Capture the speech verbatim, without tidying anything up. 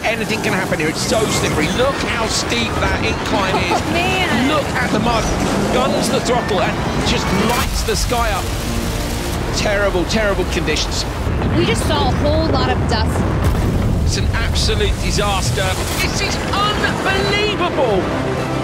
anything can happen here. It's so slippery. Look how steep that incline is. Oh, man. Look at the mud. Guns the throttle and just lights the sky up. Terrible, terrible conditions. We just saw a whole lot of dust. It's an absolute disaster. This is unbelievable.